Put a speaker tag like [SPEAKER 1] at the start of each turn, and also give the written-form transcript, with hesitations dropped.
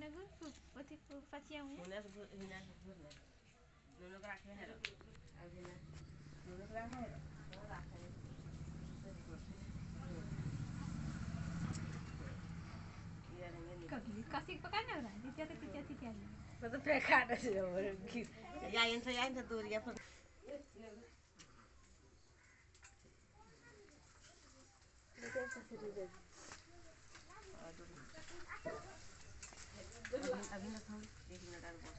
[SPEAKER 1] हिना गुरु पति पतिया हुने
[SPEAKER 2] हिना गुरु दोनों को रखे हैं अब हिना दोनों को रखे हैं तो रखे हैं
[SPEAKER 1] कभी कसी पकाना हो रहा है तितिया
[SPEAKER 2] मैं तो फेंका था या इन से दूर या पर अभी ना खाऊं 1 मिनट और बस